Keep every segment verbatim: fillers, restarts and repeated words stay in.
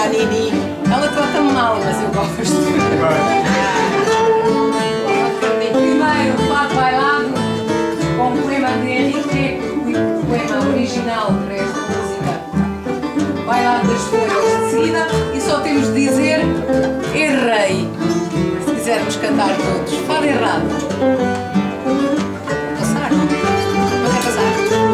a Nini. Ela trata-me mal, mas eu gosto. Primeiro, o fato bailado com o poema de Henrique, o poema original para esta música. Bailado das folhas de seguida, e só temos de dizer errei. Se quisermos cantar todos, fala errado. Passar? Não quer passar?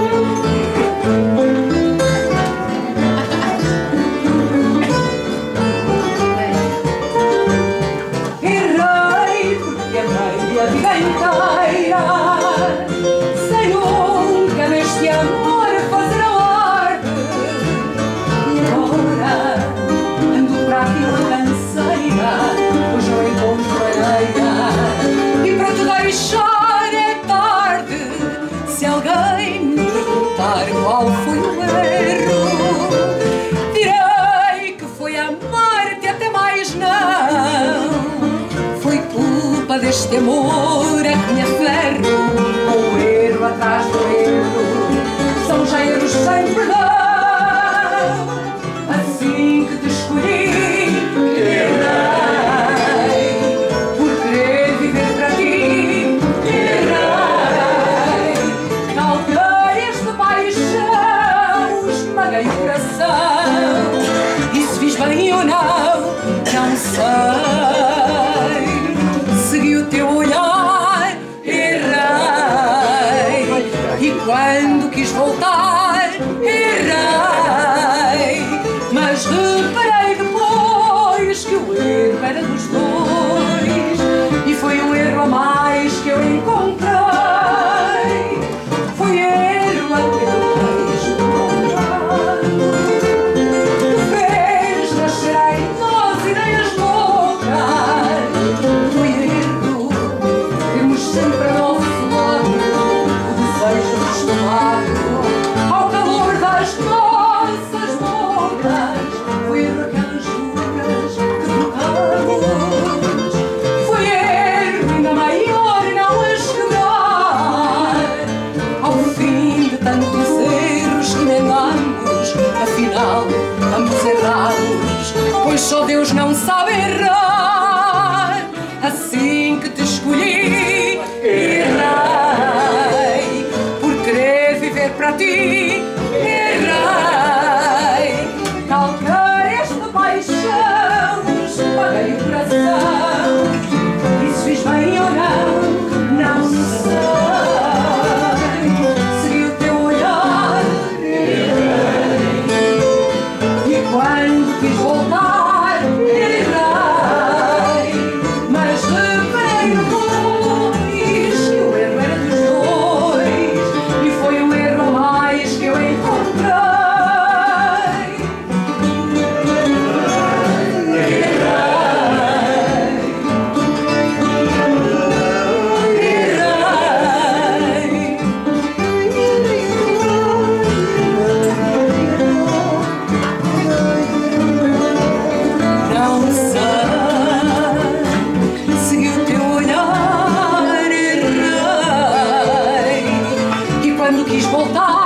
Errei porque amei a vida inteira, sem nunca neste amor fazer alarde. E agora ando para aquilo canseira, pois não encontro maneira. E para te deixar é tarde, se alguém me perguntar qual foi o erro, direi que foi amar-te até mais não. Foi culpa deste amor a que me aferro, com o erro atrás do erro, são já erros sem perdão. Assim que te escolhi, errei, por querer viver para ti, errei. Calquei esta paixão, esmaguei o coração, e se fiz bem ou não, não sei. Segui o teu olhar, errei, e quando quis voltar, errei. Mas reparei depois que o erro era dos dois, e foi um erro a mais que eu encontrei. Foi erro a que eu quis encontrar. Tu fez nascer em nós ideias loucas. Foi erro termos sempre a nosso lado o desejo acostumado ao calor das nossas bocas. Foi erro aquelas juras que trocamos. Foi erro ainda maior não as quebrar. Ao fim de tantos erros que emendamos, afinal ambos errados, pois só Deus não sabe errar. Assim que te escolhi, errei, por querer viver para ti, errei. Calquei esta paixão, esmaguei o coração, e se fiz bem ou não, não sei. Segui o teu olhar, errei, e quando quis voltar, errei. Mas reparei depois que o erro era dos dois, e foi um erro a mais que eu encontrei. Não sei, segui o teu olhar, errei, e quando quis voltar,